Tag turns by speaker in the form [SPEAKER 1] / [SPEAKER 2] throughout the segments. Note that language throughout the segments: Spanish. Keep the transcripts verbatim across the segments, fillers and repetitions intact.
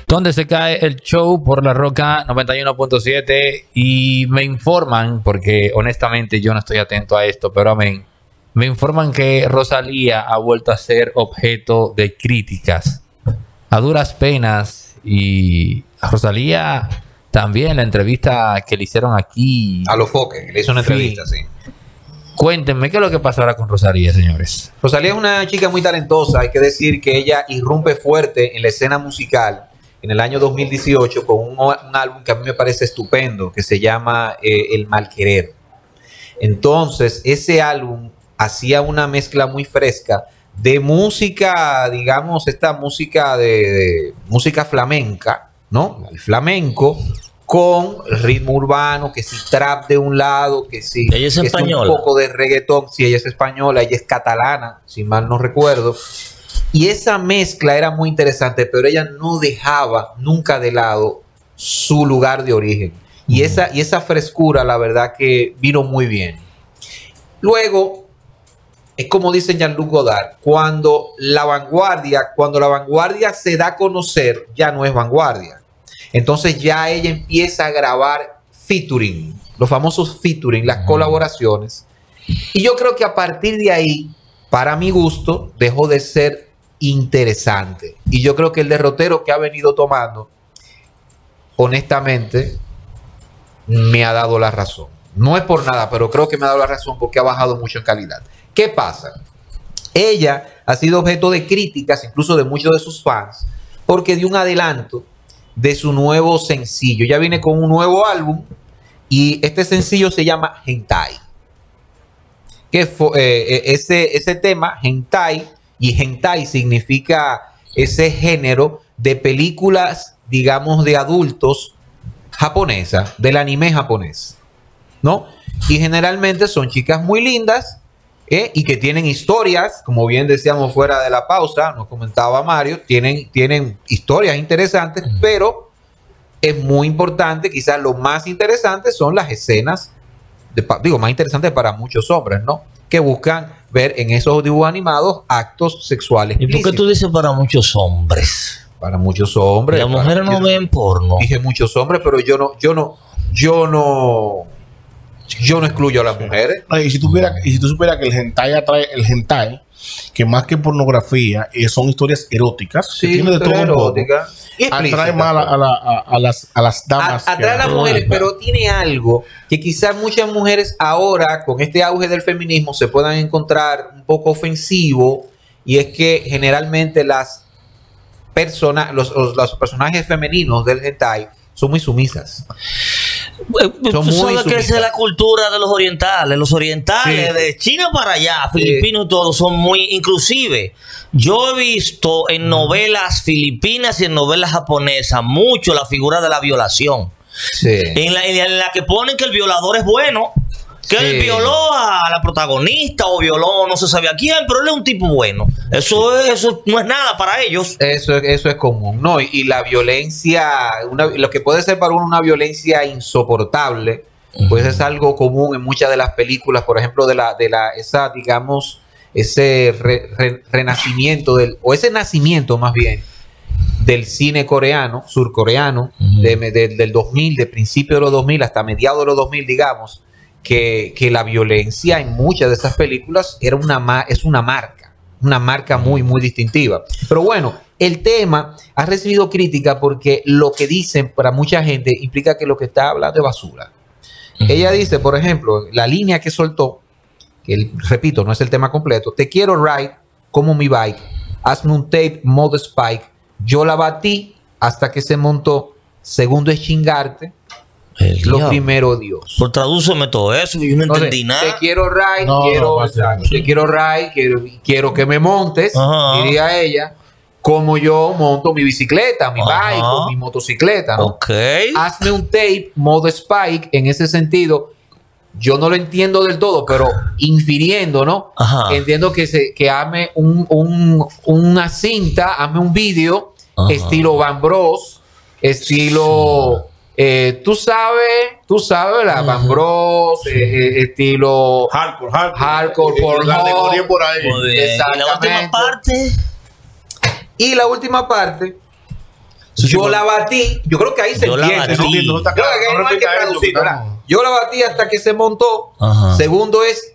[SPEAKER 1] donde se cae el show por La Roca noventa y uno punto siete y me informan, porque honestamente yo no estoy atento a esto, pero amén, me informan que Rosalía ha vuelto a ser objeto de críticas a duras penas. Y a Rosalía también, la entrevista que le hicieron aquí
[SPEAKER 2] a los foques, le hizo una entrevista, sí.
[SPEAKER 1] Cuéntenme qué es lo que pasa ahora con Rosalía, señores.
[SPEAKER 2] Rosalía es una chica muy talentosa. Hay que decir que ella irrumpe fuerte en la escena musical en el año dos mil dieciocho con un, un álbum que a mí me parece estupendo, que se llama eh, El Malquerer. Entonces, ese álbum hacía una mezcla muy fresca de música, digamos, esta música de, de música flamenca, ¿no? El flamenco con ritmo urbano, que si trap de un lado, que si
[SPEAKER 3] ella es
[SPEAKER 2] que
[SPEAKER 3] española,
[SPEAKER 2] si un poco de reggaetón, si ella es española, ella es catalana, si mal no recuerdo. Y esa mezcla era muy interesante, pero ella no dejaba nunca de lado su lugar de origen. Y, mm. esa, y esa frescura, la verdad que vino muy bien. Luego, es como dice Jean-Luc Godard, cuando la vanguardia, cuando la vanguardia se da a conocer, ya no es vanguardia. Entonces ya ella empieza a grabar featuring, los famosos featuring, las colaboraciones. Y yo creo que a partir de ahí, para mi gusto, dejó de ser interesante. Y yo creo que el derrotero que ha venido tomando, honestamente, me ha dado la razón. No es por nada, pero creo que me ha dado la razón porque ha bajado mucho en calidad. ¿Qué pasa? Ella ha sido objeto de críticas, incluso de muchos de sus fans, porque dio un adelanto de su nuevo sencillo. Ya viene con un nuevo álbum y este sencillo se llama Hentai. Que fue, eh, ese, ese tema, Hentai, y Hentai significa ese género de películas, digamos, de adultos japonesas, del anime japonés, ¿no? Y generalmente son chicas muy lindas, ¿eh? Y que tienen historias, como bien decíamos fuera de la pausa, nos comentaba Mario, tienen, tienen historias interesantes, uh-huh. Pero es muy importante, quizás lo más interesante son las escenas, de, digo, más interesantes para muchos hombres, ¿no? Que buscan ver en esos dibujos animados actos sexuales.
[SPEAKER 3] ¿Y por qué tú dices para muchos hombres?
[SPEAKER 2] Para muchos hombres.
[SPEAKER 3] Las mujeres no ven porno.
[SPEAKER 2] Dije muchos hombres, pero yo no, yo no, yo no... Yo no excluyo a las mujeres.
[SPEAKER 4] Y si tú supieras, y si tú supieras que el hentai atrae, el hentai, que más que pornografía, eh, son historias eróticas,
[SPEAKER 2] sí,
[SPEAKER 4] que tiene de todo
[SPEAKER 2] erótica,
[SPEAKER 4] un poco, atrae más a, a, la, a, a, las, a las damas.
[SPEAKER 2] A, atrae a las mujeres, pero tiene algo que quizás muchas mujeres ahora, con este auge del feminismo, se puedan encontrar un poco ofensivo, y es que generalmente las personas, los, los, los personajes femeninos del hentai son muy sumisas.
[SPEAKER 3] Tú sabes que esa es la cultura de los orientales. Los orientales, sí, de China para allá, filipinos, sí, todos son muy, inclusive yo he visto en novelas filipinas y en novelas japonesas mucho la figura de la violación, sí, en, la, en la que ponen que el violador es bueno, que sí, él violó a la protagonista o violó no se sabía quién, pero él es un tipo bueno. Eso, sí, es, eso no es nada para ellos.
[SPEAKER 2] Eso, eso es común, ¿no? Y, y la violencia, una, lo que puede ser para uno una violencia insoportable, uh-huh, pues es algo común en muchas de las películas, por ejemplo, de la, de la, esa, digamos, ese re, re, renacimiento del, o ese nacimiento más bien, del cine coreano, surcoreano, uh-huh, de, de, del dos mil, de principio de los dos mil hasta mediados de los dos mil, digamos. Que, que la violencia en muchas de esas películas era una, es una marca, una marca muy, muy distintiva. Pero bueno, el tema ha recibido crítica porque lo que dicen para mucha gente implica que lo que está hablando es basura. Uh-huh. Ella dice, por ejemplo, la línea que soltó, que el, repito, no es el tema completo: te quiero ride como mi bike, hazme un tape modo Spike, yo la batí hasta que se montó, segundo es chingarte,
[SPEAKER 3] el
[SPEAKER 2] lo
[SPEAKER 3] diablo.
[SPEAKER 2] Primero Dios.
[SPEAKER 3] Por tradúceme todo eso, yo no
[SPEAKER 2] Entonces,
[SPEAKER 3] entendí nada.
[SPEAKER 2] Te quiero ride,
[SPEAKER 4] no,
[SPEAKER 2] quiero,
[SPEAKER 4] no, no,
[SPEAKER 2] te quiero ride, quiero, quiero que me montes, ajá, diría ella, como yo monto mi bicicleta, mi, ajá, bike o mi motocicleta, ¿no?
[SPEAKER 3] Okay.
[SPEAKER 2] Hazme un tape modo Spike. En ese sentido, yo no lo entiendo del todo, pero infiriendo, ¿no? Ajá. Entiendo que se que hazme un, un, una cinta, hazme un vídeo, ajá, estilo Van Bros, estilo... Eh, tú sabes, tú sabes, la Van Bros, eh, eh, estilo
[SPEAKER 4] hardcore, hardcore,
[SPEAKER 2] hardcore por,
[SPEAKER 4] hardcore por ahí.
[SPEAKER 3] Y la última parte.
[SPEAKER 2] Y la última parte Yo la batí, yo creo que ahí se
[SPEAKER 3] Yo la
[SPEAKER 2] entiende.
[SPEAKER 3] batí.
[SPEAKER 2] ¿no?
[SPEAKER 4] No está
[SPEAKER 2] Yo,
[SPEAKER 4] claro,
[SPEAKER 2] que ahí
[SPEAKER 4] no
[SPEAKER 2] no hay que
[SPEAKER 4] repita eso,
[SPEAKER 2] traducir,
[SPEAKER 4] que
[SPEAKER 2] ¿verdad?
[SPEAKER 4] estamos-
[SPEAKER 2] Yo la batí hasta que se montó.
[SPEAKER 3] Ajá.
[SPEAKER 2] Segundo es,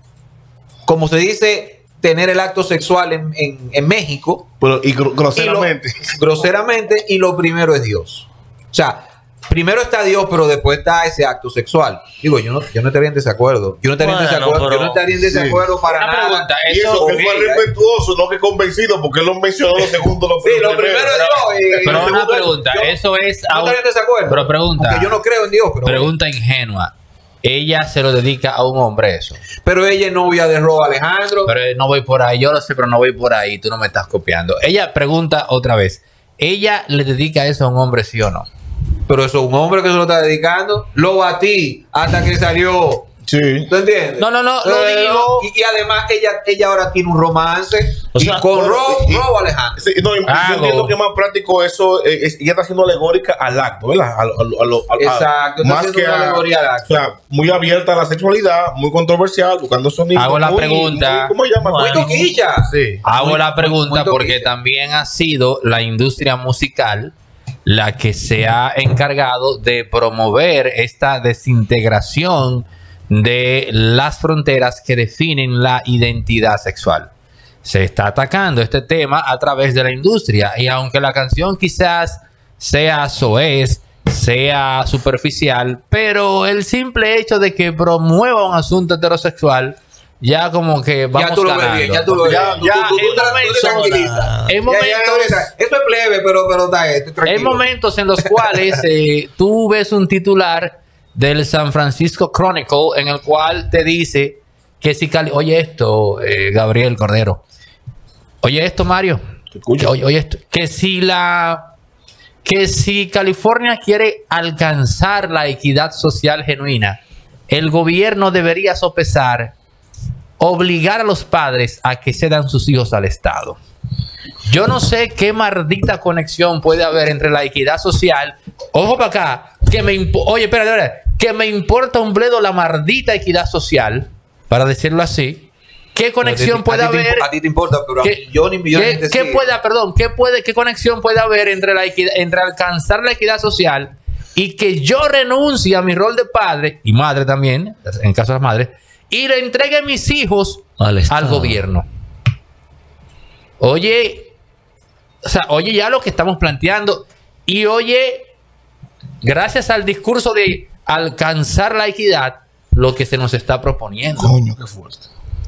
[SPEAKER 2] como se dice, tener el acto sexual en, en, en México.
[SPEAKER 4] Pero, y gro-
[SPEAKER 2] Y lo-
[SPEAKER 4] groseramente.
[SPEAKER 2] groseramente. Y lo primero es Dios. O sea, primero está Dios, pero después está ese acto sexual. Digo, yo no, yo no estaría en desacuerdo. Yo no estaría en
[SPEAKER 3] Bueno,
[SPEAKER 2] desacuerdo.
[SPEAKER 3] pero-
[SPEAKER 2] Yo no estaría en desacuerdo para
[SPEAKER 1] Una
[SPEAKER 2] nada.
[SPEAKER 1] pregunta,
[SPEAKER 4] Y eso
[SPEAKER 1] eso...
[SPEAKER 4] que fue respetuoso, no que convencido, porque él lo mencionó los segundos. Lo
[SPEAKER 2] Sí, lo primero es Dios. y-
[SPEAKER 1] Pero
[SPEAKER 2] y
[SPEAKER 1] una
[SPEAKER 2] segundo,
[SPEAKER 1] pregunta,
[SPEAKER 2] yo
[SPEAKER 1] eso es...
[SPEAKER 2] no
[SPEAKER 1] a un-
[SPEAKER 2] estaría en desacuerdo.
[SPEAKER 1] Pero pregunta,
[SPEAKER 2] Porque yo no creo en Dios. Pero,
[SPEAKER 1] pregunta ingenua. Ella se lo dedica a un hombre eso.
[SPEAKER 2] pero ella es novia de Rob Alejandro.
[SPEAKER 1] Pero no voy por ahí, yo lo sé, pero no voy por ahí, tú no me estás copiando. Ella pregunta otra vez, ¿ella le dedica eso a un hombre sí o no?
[SPEAKER 2] Pero eso es un hombre que se lo está dedicando. Lo batí hasta que salió.
[SPEAKER 4] Sí.
[SPEAKER 2] ¿Tú entiendes?
[SPEAKER 1] No, no, no, no
[SPEAKER 2] Eh,
[SPEAKER 1] digo-
[SPEAKER 2] Y, y además ella, ella ahora tiene un romance
[SPEAKER 3] O
[SPEAKER 2] y
[SPEAKER 3] sea,
[SPEAKER 2] con
[SPEAKER 4] bueno,
[SPEAKER 2] Rob,
[SPEAKER 4] y-
[SPEAKER 2] Rob Alejandro.
[SPEAKER 4] Sí, no, y-
[SPEAKER 1] Hago.
[SPEAKER 4] yo entiendo que es más práctico eso. eh, es- ella está haciendo alegórica al acto, ¿verdad? A, lo- a, lo- a, lo- a-
[SPEAKER 2] Exacto, está
[SPEAKER 4] más
[SPEAKER 2] haciendo
[SPEAKER 4] que
[SPEAKER 2] una
[SPEAKER 4] a-
[SPEAKER 2] alegoría al acto.
[SPEAKER 4] O sea, muy abierta a la sexualidad, muy controversial, buscando sonidos.
[SPEAKER 1] Hago la
[SPEAKER 4] muy-
[SPEAKER 1] pregunta.
[SPEAKER 4] muy- ¿Cómo se llama?
[SPEAKER 2] Muy
[SPEAKER 3] Bueno.
[SPEAKER 2] toquilla.
[SPEAKER 4] Sí.
[SPEAKER 1] Hago
[SPEAKER 2] Muy-
[SPEAKER 1] la pregunta
[SPEAKER 2] muy- muy
[SPEAKER 1] porque
[SPEAKER 2] toquilla.
[SPEAKER 1] también ha sido la industria musical la que se ha encargado de promover esta desintegración de las fronteras que definen la identidad sexual. Se está atacando este tema a través de la industria y aunque la canción quizás sea soez, sea superficial, pero el simple hecho de que promueva un asunto heterosexual ya como que vamos
[SPEAKER 2] Ya tú lo ves
[SPEAKER 1] ganando.
[SPEAKER 2] bien, ya tú lo ves
[SPEAKER 1] Ya-
[SPEAKER 2] bien. Tú-
[SPEAKER 1] ya
[SPEAKER 2] tú- tú-
[SPEAKER 1] en
[SPEAKER 2] tú te- tú te
[SPEAKER 1] momentos-
[SPEAKER 2] tranquilizas.
[SPEAKER 1] en
[SPEAKER 2] Ya,
[SPEAKER 1] momentos-
[SPEAKER 2] ya, ya, Eso es plebe, pero, pero está, está
[SPEAKER 1] Hay
[SPEAKER 2] tranquilo.
[SPEAKER 1] momentos en los cuales eh, tú ves un titular del San Francisco Chronicle en el cual te dice que si Cali, oye esto, eh, Gabriel Cordero, oye esto, Mario,
[SPEAKER 4] Te escucho.
[SPEAKER 1] que, oye, oye esto, que si la, que si California quiere alcanzar la equidad social genuina, el gobierno debería sopesar obligar a los padres a que cedan sus hijos al Estado. Yo no sé qué maldita conexión puede haber entre la equidad social. Ojo para acá, que me impo- oye, espérate, espérate, que me importa un bledo la maldita equidad social, para decirlo así. ¿Qué conexión
[SPEAKER 2] A ti-
[SPEAKER 1] puede
[SPEAKER 2] a ti te
[SPEAKER 1] haber?
[SPEAKER 2] imp- A ti te importa, pero a
[SPEAKER 1] ¿Qué,
[SPEAKER 2] millones y millones
[SPEAKER 1] qué-
[SPEAKER 2] de
[SPEAKER 1] qué
[SPEAKER 2] gente
[SPEAKER 1] puede,
[SPEAKER 2] sigue.
[SPEAKER 1] perdón, qué puede, qué conexión puede haber entre la equidad, entre alcanzar la equidad social y que yo renuncie a mi rol de padre y madre también, en caso de las madres, y le entregue mis hijos
[SPEAKER 3] Al
[SPEAKER 1] al,
[SPEAKER 3] Estado.
[SPEAKER 1] gobierno? Oye, o sea, oye ya lo que estamos planteando y oye, gracias al discurso de alcanzar la equidad, lo que se nos está proponiendo.
[SPEAKER 4] Coño, qué fuerte.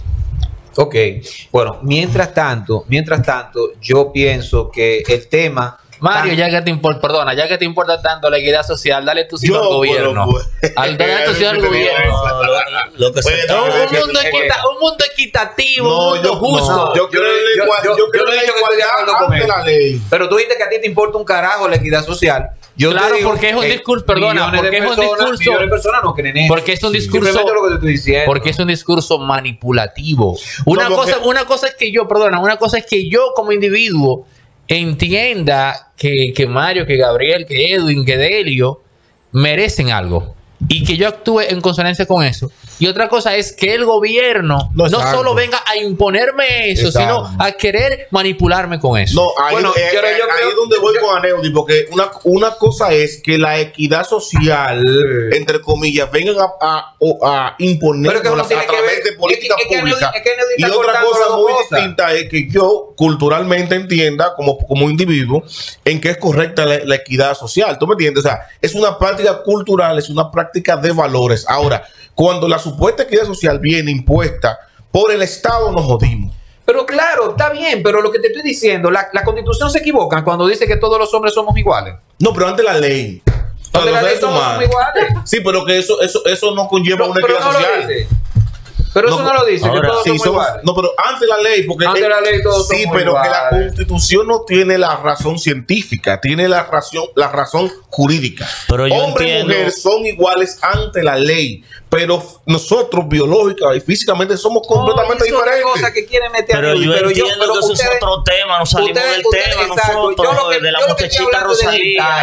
[SPEAKER 2] Ok, bueno, mientras tanto, mientras tanto, yo pienso que el tema...
[SPEAKER 1] Mario,
[SPEAKER 2] tan-
[SPEAKER 1] ya que te importa, perdona, ya que te importa tanto la equidad social, dale tu sitio
[SPEAKER 4] Yo,
[SPEAKER 1] al gobierno.
[SPEAKER 4] bueno, pues.
[SPEAKER 1] Al dale tu sitio al gobierno.
[SPEAKER 3] No, lo, lo que se
[SPEAKER 4] Oye,
[SPEAKER 3] está-
[SPEAKER 4] no,
[SPEAKER 1] Un,
[SPEAKER 4] es que-
[SPEAKER 1] mundo
[SPEAKER 2] es que-
[SPEAKER 1] equita- un mundo equitativo,
[SPEAKER 4] No,
[SPEAKER 1] un mundo
[SPEAKER 4] yo-
[SPEAKER 1] justo.
[SPEAKER 4] no, yo creo en la
[SPEAKER 2] yo-
[SPEAKER 4] igual-
[SPEAKER 2] yo-
[SPEAKER 4] yo creo
[SPEAKER 2] yo
[SPEAKER 4] en
[SPEAKER 2] he
[SPEAKER 4] la
[SPEAKER 2] dicho que estoy de acuerdo
[SPEAKER 4] igualdad
[SPEAKER 2] con
[SPEAKER 4] ante
[SPEAKER 2] él.
[SPEAKER 4] la ley.
[SPEAKER 2] Pero tú dijiste que a ti te importa un carajo la equidad social. Yo te
[SPEAKER 1] Claro,
[SPEAKER 2] digo
[SPEAKER 1] porque es un
[SPEAKER 2] que
[SPEAKER 1] discurso, perdona,
[SPEAKER 2] millones de
[SPEAKER 1] porque es un
[SPEAKER 2] personas-
[SPEAKER 1] discurso-
[SPEAKER 2] millones de personas no creen en eso.
[SPEAKER 1] Porque es un discurso-
[SPEAKER 2] Simplemente lo que te estoy diciendo.
[SPEAKER 1] Porque es un discurso manipulativo. Una,
[SPEAKER 4] No, porque-
[SPEAKER 1] cosa, una cosa es que yo, perdona, una cosa es que yo como individuo entienda que, que Mario, que Gabriel, que Edwin, que Delio merecen algo y que yo actúe en consonancia con eso. Y otra cosa es que el gobierno
[SPEAKER 4] No,
[SPEAKER 1] no,
[SPEAKER 4] exacto.
[SPEAKER 1] solo venga a imponerme eso,
[SPEAKER 4] Exacto.
[SPEAKER 1] sino a querer manipularme con eso.
[SPEAKER 4] No, ahí,
[SPEAKER 2] Bueno,
[SPEAKER 4] eh,
[SPEAKER 2] pero
[SPEAKER 4] eh,
[SPEAKER 2] yo
[SPEAKER 4] ahí
[SPEAKER 2] creo-
[SPEAKER 4] es donde voy
[SPEAKER 2] yo-
[SPEAKER 4] con Aneudi, porque una, una cosa es que la equidad social,
[SPEAKER 2] Sí.
[SPEAKER 4] entre comillas, vengan a, a, o a imponer
[SPEAKER 2] Pero que eso no
[SPEAKER 4] a
[SPEAKER 2] tiene que
[SPEAKER 4] través
[SPEAKER 2] ver-
[SPEAKER 4] de políticas
[SPEAKER 2] es que- es que
[SPEAKER 4] públicas.
[SPEAKER 2] Aneudi- es que Aneudi
[SPEAKER 4] Y
[SPEAKER 2] está
[SPEAKER 4] otra
[SPEAKER 2] cortando
[SPEAKER 4] cosa
[SPEAKER 2] las dos
[SPEAKER 4] muy
[SPEAKER 2] cosas.
[SPEAKER 4] distinta es que yo culturalmente entienda como, como individuo en que es correcta la, la equidad social. ¿Tú me entiendes? O sea, es una práctica cultural, es una práctica de valores. Ahora, cuando la supuesta equidad social viene impuesta por el Estado, nos jodimos.
[SPEAKER 2] Pero claro, está bien, pero lo que te estoy diciendo, la, la constitución se equivoca cuando dice que todos los hombres somos iguales.
[SPEAKER 4] No, pero ante la ley.
[SPEAKER 2] Donde
[SPEAKER 4] Cuando
[SPEAKER 2] la ley
[SPEAKER 4] seres
[SPEAKER 2] todos
[SPEAKER 4] humanos.
[SPEAKER 2] somos iguales.
[SPEAKER 4] Sí, pero que eso, eso, eso no conlleva
[SPEAKER 2] No,
[SPEAKER 4] una
[SPEAKER 2] pero
[SPEAKER 4] equidad
[SPEAKER 2] no
[SPEAKER 4] social.
[SPEAKER 2] lo dice. Pero eso
[SPEAKER 4] No,
[SPEAKER 2] no lo dice,
[SPEAKER 3] ahora,
[SPEAKER 2] que todos
[SPEAKER 4] Sí,
[SPEAKER 2] somos
[SPEAKER 4] somos-
[SPEAKER 2] iguales.
[SPEAKER 4] no, pero ante la ley, porque
[SPEAKER 2] Ante
[SPEAKER 4] eh,
[SPEAKER 2] la ley todos
[SPEAKER 4] sí,
[SPEAKER 2] somos
[SPEAKER 4] pero que la
[SPEAKER 2] iguales.
[SPEAKER 4] Constitución no tiene la razón científica, tiene la razón, la razón jurídica.
[SPEAKER 3] Pero yo
[SPEAKER 4] Hombre y
[SPEAKER 3] entiendo-
[SPEAKER 4] mujer son iguales ante la ley, pero f- nosotros biológica y físicamente somos completamente
[SPEAKER 2] No, es otra
[SPEAKER 4] diferentes.
[SPEAKER 2] cosa que quiere meter
[SPEAKER 3] Pero
[SPEAKER 2] a Luis,
[SPEAKER 3] yo
[SPEAKER 2] pero
[SPEAKER 3] entiendo
[SPEAKER 2] pero
[SPEAKER 3] que eso
[SPEAKER 2] ustedes-
[SPEAKER 3] es otro tema, no salimos
[SPEAKER 2] ustedes-
[SPEAKER 3] del
[SPEAKER 2] ustedes-
[SPEAKER 3] tema
[SPEAKER 2] exacto,
[SPEAKER 3] nosotros,
[SPEAKER 2] yo lo que-
[SPEAKER 3] de la
[SPEAKER 2] yo lo que estoy
[SPEAKER 3] muchachita
[SPEAKER 2] hablando es del
[SPEAKER 3] Rosalía.
[SPEAKER 2] hentai.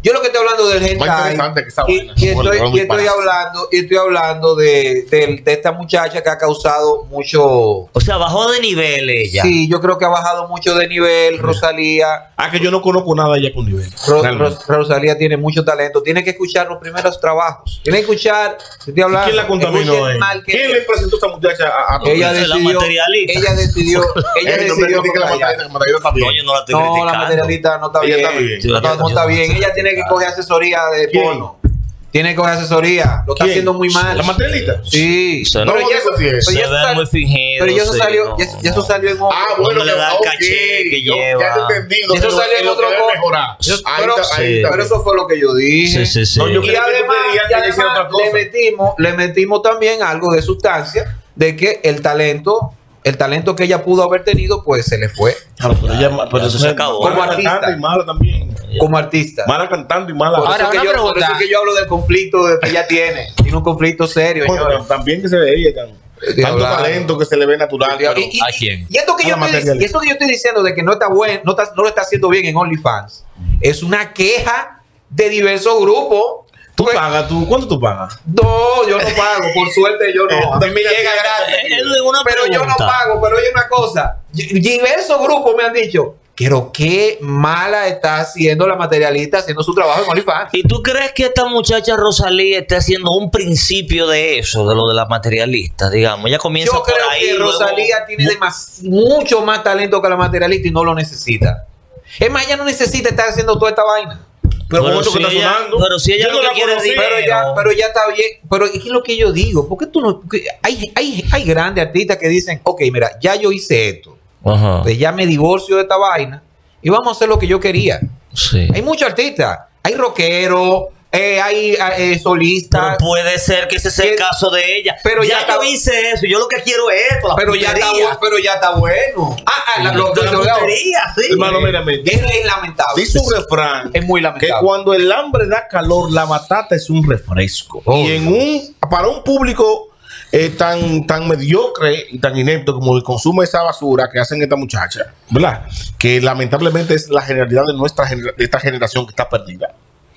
[SPEAKER 2] Yo lo que estoy hablando del hentai. Y, y estoy, y estoy hablando, y estoy hablando de, de, de esta muchacha que ha causado mucho.
[SPEAKER 3] O sea, bajó de nivel ella.
[SPEAKER 2] Sí, yo creo que ha bajado mucho de nivel, Rosalía.
[SPEAKER 4] Ah, que yo no conozco nada de ella con nivel.
[SPEAKER 2] Ro, Ro, Rosalía tiene mucho talento. Tiene que escuchar los primeros trabajos. Tiene que escuchar. Estoy hablando,
[SPEAKER 4] ¿quién la contaminó? Eh?
[SPEAKER 2] Que
[SPEAKER 4] ¿Quién le presentó a esta muchacha a, a
[SPEAKER 2] ella decidió, ella decidió, ella decidió
[SPEAKER 4] que la materialista está bien.
[SPEAKER 3] No, yo no la estoy
[SPEAKER 2] no, la materialista no está bien.
[SPEAKER 4] Está bien.
[SPEAKER 2] No, no, no está bien. Ella tiene que coger asesoría de
[SPEAKER 4] ¿quién?
[SPEAKER 2] porno. Tiene que coger asesoría. Lo está
[SPEAKER 4] ¿quién?
[SPEAKER 2] haciendo muy mal.
[SPEAKER 4] ¿La materialista?
[SPEAKER 2] Sí.
[SPEAKER 3] Se
[SPEAKER 2] pero
[SPEAKER 3] no,
[SPEAKER 2] ya eso,
[SPEAKER 3] se
[SPEAKER 2] pero ya
[SPEAKER 3] ve
[SPEAKER 2] sal,
[SPEAKER 3] muy fingido.
[SPEAKER 2] Pero ya eso
[SPEAKER 3] sí,
[SPEAKER 2] salió,
[SPEAKER 3] no.
[SPEAKER 2] ya, ya eso salió en otro.
[SPEAKER 4] Ah, bueno,
[SPEAKER 3] no le da el
[SPEAKER 4] okay.
[SPEAKER 3] caché que
[SPEAKER 4] yo,
[SPEAKER 3] lleva.
[SPEAKER 4] Ya te entendí.
[SPEAKER 2] Y eso salió en otro
[SPEAKER 4] mejorar.
[SPEAKER 2] Yo,
[SPEAKER 4] Ahí
[SPEAKER 2] pero,
[SPEAKER 4] está, ahí
[SPEAKER 2] sí,
[SPEAKER 4] está.
[SPEAKER 2] pero eso fue lo que yo dije.
[SPEAKER 3] Sí, sí, sí.
[SPEAKER 4] No, yo
[SPEAKER 2] Y
[SPEAKER 4] creo que tú
[SPEAKER 2] además,
[SPEAKER 4] querías
[SPEAKER 2] y
[SPEAKER 4] que le hiciera
[SPEAKER 2] además
[SPEAKER 4] otra cosa.
[SPEAKER 2] le metimos, le metimos también algo de sustancia de que el talento, el talento que ella pudo haber tenido, pues se le fue.
[SPEAKER 4] Claro, pero ella, pero
[SPEAKER 3] eso se acabó.
[SPEAKER 4] Como
[SPEAKER 2] Como
[SPEAKER 4] artista
[SPEAKER 2] artista.
[SPEAKER 4] y mala también.
[SPEAKER 2] Como artista.
[SPEAKER 4] Mala cantando y mala.
[SPEAKER 2] Por,
[SPEAKER 1] Ahora,
[SPEAKER 2] eso que
[SPEAKER 1] una
[SPEAKER 2] yo, por
[SPEAKER 1] pregunta.
[SPEAKER 2] eso que yo hablo del conflicto que ella tiene. Tiene un conflicto serio.
[SPEAKER 4] Bueno,
[SPEAKER 2] señores.
[SPEAKER 4] también que se ve ella tan,
[SPEAKER 2] Estoy
[SPEAKER 4] tanto
[SPEAKER 2] hablando.
[SPEAKER 4] talento que se le ve natural. pero-
[SPEAKER 2] Y, y-
[SPEAKER 1] ¿A quién?
[SPEAKER 2] y esto que,
[SPEAKER 4] A
[SPEAKER 2] yo
[SPEAKER 4] la
[SPEAKER 2] estoy,
[SPEAKER 4] materialista.
[SPEAKER 2] y esto que yo estoy diciendo de que no está bueno, no, está, no lo está haciendo bien en OnlyFans, es una queja de diversos grupos.
[SPEAKER 4] ¿Tú
[SPEAKER 2] Porque-
[SPEAKER 4] pagas? Tú, ¿Cuánto tú pagas?
[SPEAKER 2] No, yo no pago, por suerte yo
[SPEAKER 4] Eh,
[SPEAKER 2] no. A mí me
[SPEAKER 4] mira,
[SPEAKER 2] llega
[SPEAKER 4] mira,
[SPEAKER 2] gratis.
[SPEAKER 3] eh, eh, una
[SPEAKER 2] Pero yo no
[SPEAKER 3] pregunta.
[SPEAKER 2] pago, pero oye una cosa. y- Diversos grupos me han dicho, pero qué mala está haciendo la materialista haciendo su trabajo en OnlyFans.
[SPEAKER 3] ¿Y tú crees que esta muchacha Rosalía está haciendo un principio de eso, de lo de la materialista, digamos? Ella comienza
[SPEAKER 2] Yo
[SPEAKER 3] por
[SPEAKER 2] creo
[SPEAKER 3] ahí.
[SPEAKER 2] que
[SPEAKER 3] luego-
[SPEAKER 2] Rosalía tiene demas- mucho más talento que la materialista y no lo necesita. Es más, ella no necesita estar haciendo toda esta vaina.
[SPEAKER 4] Pero,
[SPEAKER 3] Pero
[SPEAKER 4] ¿cómo es
[SPEAKER 3] si
[SPEAKER 4] que está
[SPEAKER 3] ella-
[SPEAKER 4] sonando?
[SPEAKER 3] pero si ella
[SPEAKER 4] Yo
[SPEAKER 3] lo
[SPEAKER 4] no
[SPEAKER 3] que
[SPEAKER 4] la
[SPEAKER 3] quiere es
[SPEAKER 4] conocí.
[SPEAKER 3] dinero.
[SPEAKER 2] Pero ya, pero ya está bien. Pero ¿qué es lo que yo digo? ¿Por qué tú no? que hay, hay, hay grandes artistas que dicen, ok, mira, ya yo hice esto.
[SPEAKER 3] Ajá.
[SPEAKER 2] Pues ya me divorcio de esta vaina y vamos a hacer lo que yo quería.
[SPEAKER 3] Sí.
[SPEAKER 2] Hay muchos artistas. Hay rockeros, eh, hay eh,
[SPEAKER 3] Pero
[SPEAKER 2] solistas.
[SPEAKER 3] puede ser que ese sea el
[SPEAKER 2] Que-
[SPEAKER 3] caso de ella.
[SPEAKER 2] pero
[SPEAKER 3] ya
[SPEAKER 2] ya
[SPEAKER 3] yo
[SPEAKER 2] está-
[SPEAKER 3] hice eso. Yo lo que quiero es esto. La
[SPEAKER 2] Pero ya, está,
[SPEAKER 3] putería.
[SPEAKER 2] bu- pero ya está bueno. Ah, ah, la, lo-
[SPEAKER 3] De la
[SPEAKER 2] lo- lo-
[SPEAKER 3] putería, sí.
[SPEAKER 4] Hermano, mírame.
[SPEAKER 2] es, es lamentable.
[SPEAKER 4] Dice un refrán
[SPEAKER 2] Es muy
[SPEAKER 4] que
[SPEAKER 2] lamentable.
[SPEAKER 4] cuando el hambre da calor, la batata es un refresco.
[SPEAKER 2] Oh,
[SPEAKER 4] y en un para un público eh, tan, tan mediocre y tan inepto como el consumo de esa basura que hacen esta muchacha, ¿verdad? Que lamentablemente es la generalidad de nuestra genera- de esta generación que está perdida.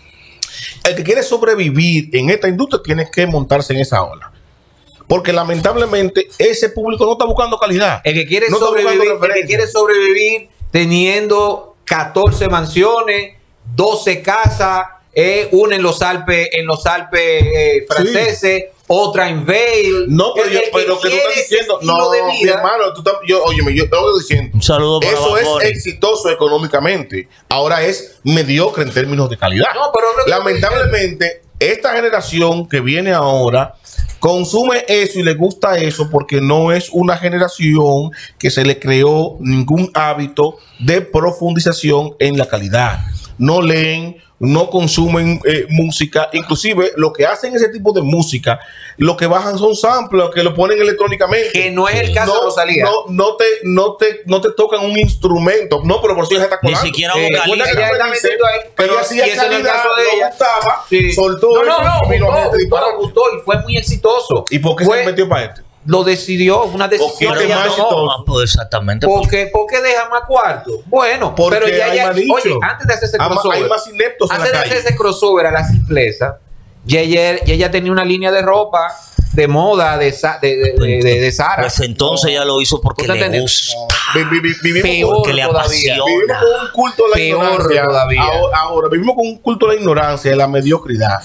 [SPEAKER 4] El que quiere sobrevivir en esta industria tiene que montarse en esa ola. Porque lamentablemente ese público no está buscando calidad.
[SPEAKER 2] El que quiere
[SPEAKER 4] No está buscando
[SPEAKER 2] sobrevivir, el que
[SPEAKER 4] referencia.
[SPEAKER 2] quiere sobrevivir teniendo catorce mansiones, doce casas, eh, una en los Alpes, en los Alpes eh, franceses, otra en Vail.
[SPEAKER 4] No, pero,
[SPEAKER 2] El-
[SPEAKER 4] yo,
[SPEAKER 2] el que
[SPEAKER 4] pero que tú
[SPEAKER 2] quiere
[SPEAKER 4] estás
[SPEAKER 2] ese
[SPEAKER 4] diciendo,
[SPEAKER 2] estilo
[SPEAKER 4] no,
[SPEAKER 2] de
[SPEAKER 4] mi
[SPEAKER 2] vida,
[SPEAKER 4] hermano, tú estás, yo, óyeme, yo estoy diciendo,
[SPEAKER 3] Un saludo para
[SPEAKER 4] eso
[SPEAKER 3] Bad
[SPEAKER 4] es
[SPEAKER 3] Bunny.
[SPEAKER 4] exitoso económicamente. Ahora es mediocre en términos de calidad.
[SPEAKER 2] No, pero lo que-
[SPEAKER 4] Lamentablemente, esta generación que viene ahora consume eso y le gusta eso porque no es una generación que se le creó ningún hábito de profundización en la calidad. No leen, no consumen eh, música, inclusive lo que hacen ese tipo de música, lo que bajan son samples que lo ponen electrónicamente.
[SPEAKER 2] que no es el caso de Rosalía.
[SPEAKER 4] No, no te, no te, no te tocan un instrumento, no, pero por si ella está
[SPEAKER 3] Ni
[SPEAKER 4] colando.
[SPEAKER 3] siquiera
[SPEAKER 2] Eh,
[SPEAKER 3] vocaliza.
[SPEAKER 2] recuerda que ella está metiendo ahí,
[SPEAKER 4] pero
[SPEAKER 2] pero
[SPEAKER 4] hacía
[SPEAKER 2] y ese no es el
[SPEAKER 4] calidad,
[SPEAKER 2] caso de
[SPEAKER 4] no
[SPEAKER 2] ella.
[SPEAKER 4] gustaba,
[SPEAKER 2] Sí.
[SPEAKER 4] soltó
[SPEAKER 2] no,
[SPEAKER 4] eso,
[SPEAKER 2] no, no,
[SPEAKER 4] vino
[SPEAKER 2] gustó,
[SPEAKER 4] gente
[SPEAKER 2] gustó,
[SPEAKER 4] disparó.
[SPEAKER 2] gustó y fue muy exitoso.
[SPEAKER 4] ¿Y por qué
[SPEAKER 2] Fue-
[SPEAKER 4] se metió para este?
[SPEAKER 2] Lo decidió, una decisión
[SPEAKER 4] Porque
[SPEAKER 2] que ella
[SPEAKER 4] más
[SPEAKER 2] tomó.
[SPEAKER 4] exitoso.
[SPEAKER 3] Ah, pues exactamente.
[SPEAKER 2] ¿Por qué, ¿Por qué deja más cuarto? Bueno,
[SPEAKER 4] Porque
[SPEAKER 2] pero ya,
[SPEAKER 4] hay
[SPEAKER 2] ya
[SPEAKER 4] más dicho.
[SPEAKER 2] oye, antes de hacer ese
[SPEAKER 4] Hay más-
[SPEAKER 2] crossover,
[SPEAKER 4] hay más ineptos en
[SPEAKER 2] antes
[SPEAKER 4] la
[SPEAKER 2] de hacer
[SPEAKER 4] calle.
[SPEAKER 2] ese crossover a la simpleza, ya ella, ya ella tenía una línea de ropa de moda de, Sa- de, de, de, de- de Zara.
[SPEAKER 3] Pues entonces ya lo hizo porque
[SPEAKER 2] ¿Tú te
[SPEAKER 3] le
[SPEAKER 2] entiendes?
[SPEAKER 3] gusta.
[SPEAKER 4] Vi- vi- vi- vivimos
[SPEAKER 2] Peor
[SPEAKER 4] con-
[SPEAKER 3] Porque le
[SPEAKER 2] todavía.
[SPEAKER 3] apasiona.
[SPEAKER 4] Vivimos con un culto de la
[SPEAKER 2] Peor
[SPEAKER 4] ignorancia.
[SPEAKER 2] todavía.
[SPEAKER 4] Ahora, ahora, vivimos con un culto de la ignorancia, de la mediocridad.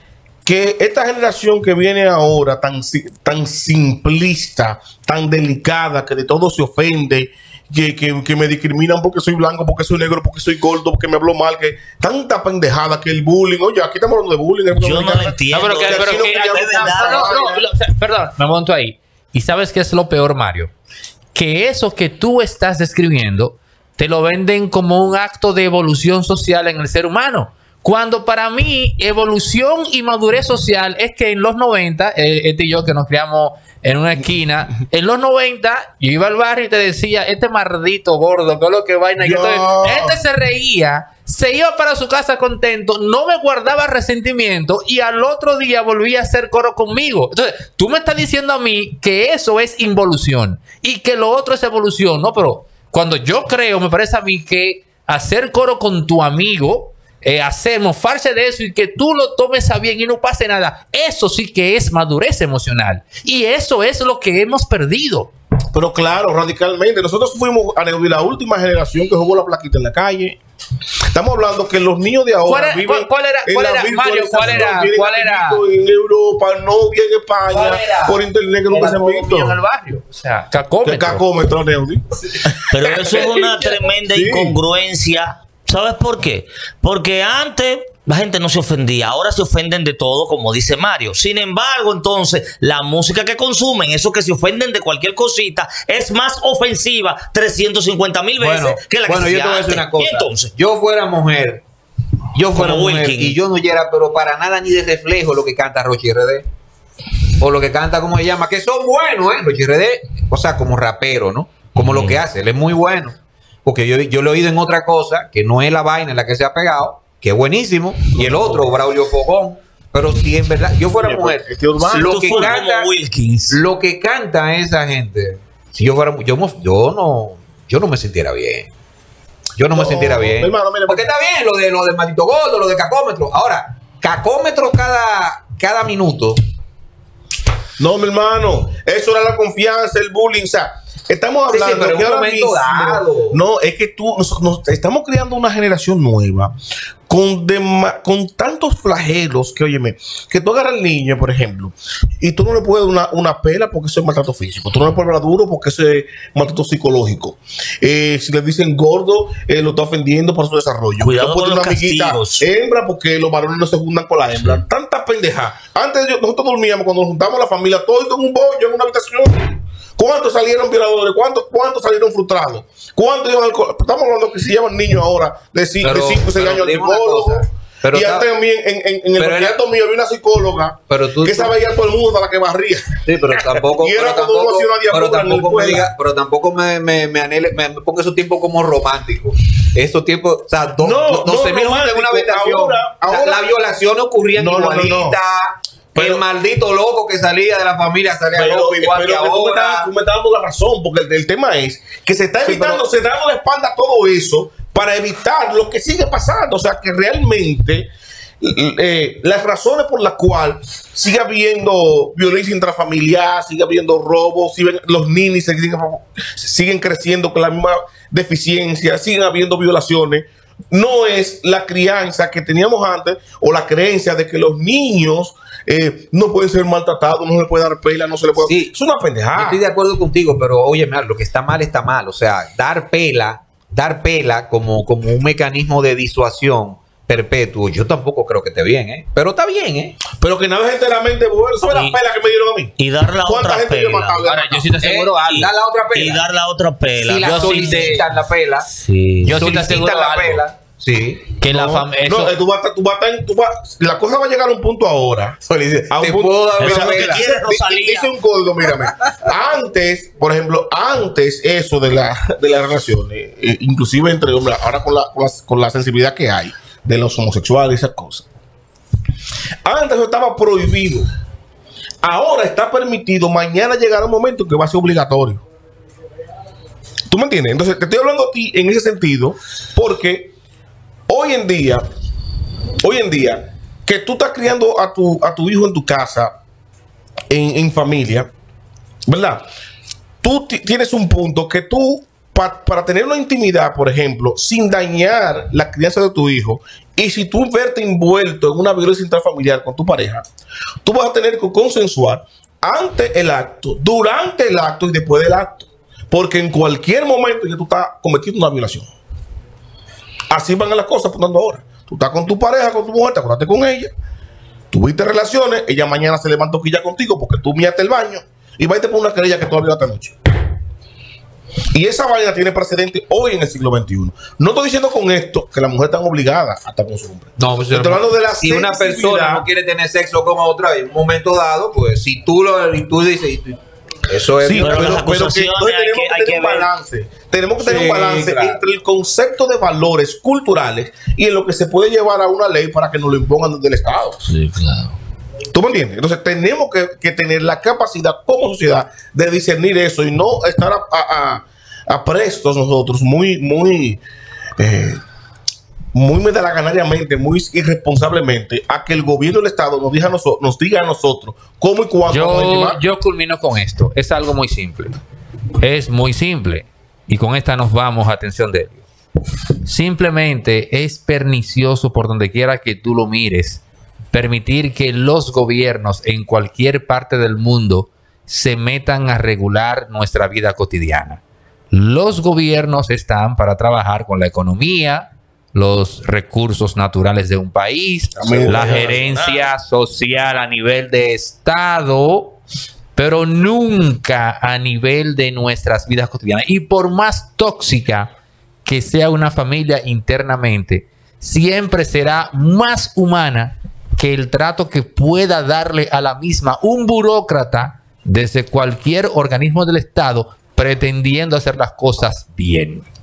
[SPEAKER 4] Que esta generación que viene ahora, tan, si- tan simplista, tan delicada, que de todo se ofende, que, que, que me discriminan porque soy blanco, porque soy negro, porque soy gordo, porque me hablo mal, que tanta pendejada que el bullying. Oye, aquí estamos hablando de bullying.
[SPEAKER 3] Yo no lo entiendo.
[SPEAKER 1] No, pero que,
[SPEAKER 4] que
[SPEAKER 1] pero
[SPEAKER 4] aquí no
[SPEAKER 1] que-
[SPEAKER 4] queríamos
[SPEAKER 1] no,
[SPEAKER 3] nada.
[SPEAKER 1] no, no, no, lo- o sea, perdón, me monto ahí. ¿Y sabes qué es lo peor, Mario? Que eso que tú estás describiendo te lo venden como un acto de evolución social en el ser humano. Cuando para mí evolución y madurez social es que en los noventa, eh, este y yo que nos criamos en una esquina, en los noventa yo iba al barrio y te decía, este maldito gordo, que es lo que vaina. que
[SPEAKER 4] Yo.
[SPEAKER 1] estoy-". Este se reía, se iba para su casa contento, no me guardaba resentimiento y al otro día volvía a hacer coro conmigo. Entonces, tú me estás diciendo a mí que eso es involución y que lo otro es evolución. No, pero cuando yo creo, me parece a mí que hacer coro con tu amigo eh, hacer, mofarse de eso y que tú lo tomes a bien y no pase nada. Eso sí que es madurez emocional. Y eso es lo que hemos perdido.
[SPEAKER 4] Pero claro, radicalmente. Nosotros fuimos a la última generación que jugó la plaquita en la calle. Estamos hablando que los niños de ahora
[SPEAKER 1] ¿Cuál era,
[SPEAKER 4] viven
[SPEAKER 1] cuál, cuál era, cuál era Mario, cuál era, cuál era?
[SPEAKER 4] En Europa, no bien en España, por internet que nunca se han visto.
[SPEAKER 1] En el barrio. O sea, cacómetro.
[SPEAKER 4] Cacómetro, Neudi.
[SPEAKER 3] Pero eso es una tremenda sí. incongruencia. ¿Sabes por qué? Porque antes la gente no se ofendía, ahora se ofenden de todo, como dice Mario. Sin embargo, entonces, la música que consumen, esos que se ofenden de cualquier cosita, es más ofensiva trescientas cincuenta mil veces
[SPEAKER 2] bueno,
[SPEAKER 3] que la
[SPEAKER 2] bueno,
[SPEAKER 3] que
[SPEAKER 2] yo te voy a decir una cosa.
[SPEAKER 3] Entonces,
[SPEAKER 2] yo fuera mujer, yo fuera
[SPEAKER 3] como
[SPEAKER 2] mujer
[SPEAKER 3] Wilkin.
[SPEAKER 2] y yo no oyera, pero para nada ni de reflejo lo que canta Rochi R D. O lo que canta, ¿cómo se llama? Que son buenos, ¿eh? Rochi R D, o sea, como rapero, ¿no? Como mm. lo que hace, él es muy bueno. Porque yo, yo lo he oído en otra cosa, que no es la vaina en la que se ha pegado, que es buenísimo, y el otro, Braulio Fogón. Pero si en verdad yo fuera mujer, lo que canta, lo que canta esa gente, si yo fuera, yo, yo no, yo no me sintiera bien. Yo no, no me sintiera bien. Hermano, mire, porque está bien lo de lo de Maldito Gordo, lo de Cacómetro. Ahora, Cacómetro cada, cada minuto.
[SPEAKER 4] No, mi hermano, eso era la confianza, el bullying, o sea, estamos hablando sí, sí, que ahora mismo, no, es que tú, nos, nos estamos creando una generación nueva con, dema, con tantos flagelos que, óyeme, que tú agarras al niño, por ejemplo, y tú no le puedes dar una, una pela porque eso es maltrato físico, tú no le puedes dar duro porque eso es maltrato psicológico. Eh, si le dicen gordo, eh, lo está ofendiendo por su desarrollo.
[SPEAKER 3] Cuidado
[SPEAKER 4] no
[SPEAKER 3] con
[SPEAKER 4] una
[SPEAKER 3] los
[SPEAKER 4] amiguita
[SPEAKER 3] castigos.
[SPEAKER 4] Hembra porque los varones no se juntan con la hembra. Sí. Tanta pendeja. Antes yo, nosotros dormíamos, cuando nos juntamos la familia, todo en un bollo, en una habitación. ¿Cuántos salieron violadores? ¿Cuántos, cuántos salieron frustrados? ¿Cuántos iban al co- Estamos hablando que se llevan niños ahora de cinco o seis años al psicólogo. Pero y antes también en, en, en el proyecto mío había una psicóloga pero tú, que se veía a todo el mundo hasta la que barría.
[SPEAKER 2] Sí, pero tampoco.
[SPEAKER 4] y era
[SPEAKER 2] pero
[SPEAKER 4] como
[SPEAKER 2] tampoco,
[SPEAKER 4] una
[SPEAKER 2] pero tampoco me diga, pero tampoco me, me, me anhele, me, me ponga esos tiempos como románticos. Esos tiempos, o sea, do,
[SPEAKER 4] no,
[SPEAKER 2] doce mil no, en una habitación. Ahora, ahora, la, la violación ocurría no, igualita. No, no, no. Pero, el maldito loco que salía de la familia salía pero, loco igual pero, que ahora.
[SPEAKER 4] Tú me estás dando la razón, porque el, el tema es que se está evitando, sí, pero, se está dando la espalda a todo eso para evitar lo que sigue pasando. O sea, que realmente eh, las razones por las cuales sigue habiendo violencia intrafamiliar, sigue habiendo robos, siguen, los ninis siguen, siguen creciendo con la misma deficiencia, siguen habiendo violaciones. No es la crianza que teníamos antes o la creencia de que los niños eh, no pueden ser maltratados, no se les puede dar pela, no se les puede...
[SPEAKER 2] Sí,
[SPEAKER 4] es una pendejada.
[SPEAKER 2] Estoy de acuerdo contigo, pero oye, lo que está mal está mal. O sea, dar pela, dar pela como, como un mecanismo de disuasión perpetuo, yo tampoco creo que esté bien, ¿eh? Pero está bien, ¿eh?
[SPEAKER 4] Pero que nada es enteramente bueno. ¿Sabes la pela que me dieron a mí?
[SPEAKER 3] Y dar la otra pela.
[SPEAKER 1] Ahora, yo sí te aseguro
[SPEAKER 2] eh,
[SPEAKER 1] algo.
[SPEAKER 2] Dar la otra pela.
[SPEAKER 3] Y dar la otra pela.
[SPEAKER 2] Si la
[SPEAKER 3] yo
[SPEAKER 2] solicitan
[SPEAKER 3] sí
[SPEAKER 2] la pela.
[SPEAKER 3] Sí.
[SPEAKER 1] Yo sí te aseguro
[SPEAKER 2] la
[SPEAKER 1] algo.
[SPEAKER 2] pela. Sí.
[SPEAKER 1] Que
[SPEAKER 4] no,
[SPEAKER 1] la familia.
[SPEAKER 4] No, tú vas, tú vas, tú vas, la cosa va a llegar a un punto ahora.
[SPEAKER 2] A un
[SPEAKER 4] te
[SPEAKER 2] punto,
[SPEAKER 4] puedo dar
[SPEAKER 3] una
[SPEAKER 4] lo que quieres, Rosalía. Dice un código, mírame. Antes, por ejemplo, antes eso de la de las relaciones, eh, inclusive entre hombres, ahora con la, con la con la sensibilidad que hay de los homosexuales y esas cosas. Antes eso estaba prohibido. Ahora está permitido. Mañana llegará un momento que va a ser obligatorio. ¿Tú me entiendes? Entonces te estoy hablando a ti en ese sentido porque hoy en día, hoy en día, que tú estás criando a tu, a tu hijo en tu casa, en, en familia, ¿verdad? Tú tienes un punto que tú, pa para tener una intimidad, por ejemplo, sin dañar la crianza de tu hijo, y si tú verte envuelto en una violencia intrafamiliar con tu pareja, tú vas a tener que consensuar antes el acto, durante el acto y después del acto. Porque en cualquier momento ya tú estás cometiendo una violación. Así van las cosas apuntando ahora. Tú estás con tu pareja, con tu mujer, te acordaste con ella, tuviste relaciones, ella mañana se levantó quilla contigo porque tú miaste el baño y va y te pone una querella que tú abriste esta noche. Y esa vaina tiene precedente hoy en el siglo veintiuno. No estoy diciendo con esto que la mujer está obligada a estar con su hombre.
[SPEAKER 2] No, pues
[SPEAKER 4] estoy hablando de la
[SPEAKER 2] si una persona no quiere tener sexo con otra en un momento dado, pues si tú lo y tú dices... Eso es,
[SPEAKER 4] sí, pero, pero, pero que, tenemos que, que tener un balance. Tenemos que tener sí, un balance claro. entre el concepto de valores culturales y en lo que se puede llevar a una ley para que nos lo impongan desde el Estado.
[SPEAKER 3] Sí, claro.
[SPEAKER 4] ¿Tú me entiendes? Entonces tenemos que, que tener la capacidad como sociedad de discernir eso y no estar a, a, a, a prestos nosotros muy, muy eh, muy medalaganariamente, muy irresponsablemente, a que el gobierno del Estado nos diga a, noso nos diga a nosotros cómo y cuándo.
[SPEAKER 1] Yo, yo culmino con esto. Es algo muy simple. Es muy simple. Y con esta nos vamos, atención de ellos. Simplemente es pernicioso por donde quiera que tú lo mires permitir que los gobiernos en cualquier parte del mundo se metan a regular nuestra vida cotidiana. Los gobiernos están para trabajar con la economía, los recursos naturales de un país, Amén. la gerencia social a nivel de Estado, pero nunca a nivel de nuestras vidas cotidianas. Y por más tóxica que sea una familia internamente, siempre será más humana que el trato que pueda darle a la misma un burócrata desde cualquier organismo del Estado pretendiendo hacer las cosas bien.